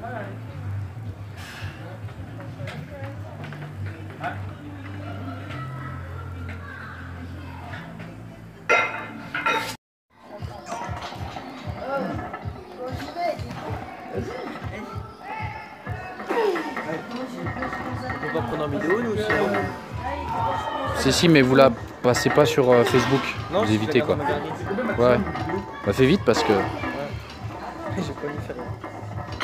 On peut pas prendre en vidéo nous aussi. Si, mais vous la passez pas sur Facebook. Non, vous évitez quoi. Ouais. Ouais. Bah fais vite parce que. J'ai pas envie de faire.